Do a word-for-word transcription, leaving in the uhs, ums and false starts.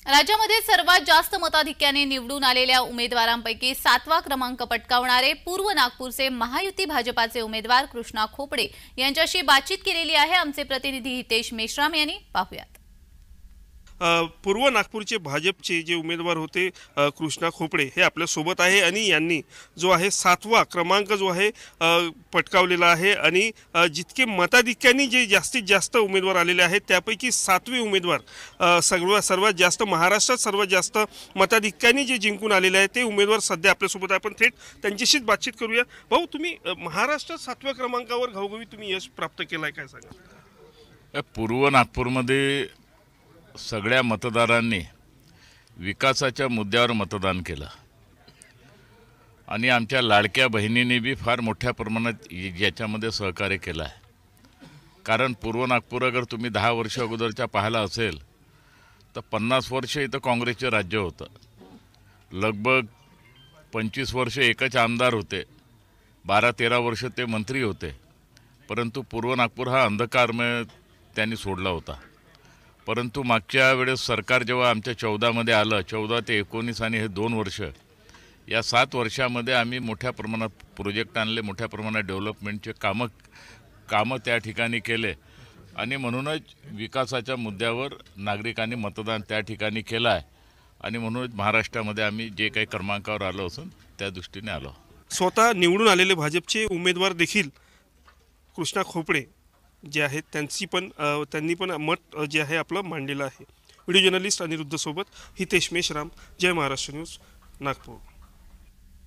राज्यामध्ये सर्वात जास्त मताधिक्याने निवडून आलेल्या उमेदवारांपैकी सातवा क्रमांक पटकावणारे पूर्व नागपूरचे महायुती भाजपाचे उमेदवार कृष्णा खोपडे यांच्याशी बातचीत केलेली आहे आमचे प्रतिनिधी हितेश मेश्राम यांनी। पाहूयात। पूर्व नागपूरचे भाजपचे जे उमेदवार होते कृष्णा खोपडे हे आपल्या सोबत आहे आणि यांनी जो आहे सातवा क्रमांक जो आहे पटकावलेला आहे आणि जितके मताधिक्याने जे जास्तीत जास्त उमेदवार आलेले आहेत त्यापैकी सातवे उमेदवार सर्व सर्वात जास्त महाराष्ट्रात सर्वात जास्त मताधिक्याने जे जिंकून आलेले आहेत ते उमेदवार सध्या आपल्या सोबत आहे। आपण थेट त्यांच्याशीच बातचीत करूया। भाऊ, तुम्ही महाराष्ट्रात सातव्या क्रमांकावर घवघवीत तुम्ही यश प्राप्त केलाय, काय सांगा? पूर्व नागपूरमध्ये सगळ्या मतदारांनी विकासाच्या मुद्द्यावर मतदान केलं आणि आमच्या लाडक्या बहिणींनी बी फार मोठ्या प्रमाणात याच्यामध्ये सहकार्य केलं आहे। कारण पूर्व नागपूर अगर तुम्ही दहा वर्ष अगोदरच्या पाहायला असेल तर पन्नास वर्ष इथं काँग्रेसचे राज्य होतं, लगभग पंचवीस वर्ष एकच आमदार होते, बारा तेरा वर्ष ते मंत्री होते, परंतु पूर्व नागपूर हा अंधकारमय त्यांनी सोडला होता। परंतु मागच्या वेळेस सरकार जेव्हा आमच्या चौदामध्ये आलं, चौदा ते एकोणीस आणि हे दोन वर्ष, या सात वर्षामध्ये आम्ही मोठ्या प्रमाणात प्रोजेक्ट आणले, मोठ्या प्रमाणात डेव्हलपमेंटचे कामं कामं त्या ठिकाणी केले आणि म्हणूनच विकासाच्या मुद्द्यावर नागरिकांनी मतदान त्या ठिकाणी केलं आहे आणि म्हणूनच महाराष्ट्रामध्ये आम्ही जे काही क्रमांकावर आलो असून त्या दृष्टीने आलो। स्वतः निवडून आलेले भाजपचे उमेदवार देखील कृष्णा खोपडे जे आहेत त्यांची पण त्यांनी पण मत जे आहे आपलं मांडलेलं आहे। व्हिडिओ जर्नलिस्ट अनिरुद्ध सोबत हितेश मेश्राम, जय महाराष्ट्र न्यूज, नागपूर।